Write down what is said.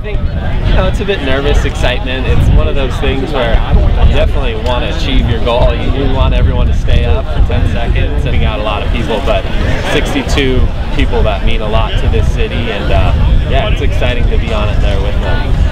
think, it's a bit nervous, excitement. It's one of those things where you definitely want to achieve your goal. You want everyone to stay up for 10 seconds. Sending out a lot of people, but 62 people that mean a lot to this city, and yeah, it's exciting to be on it there with them.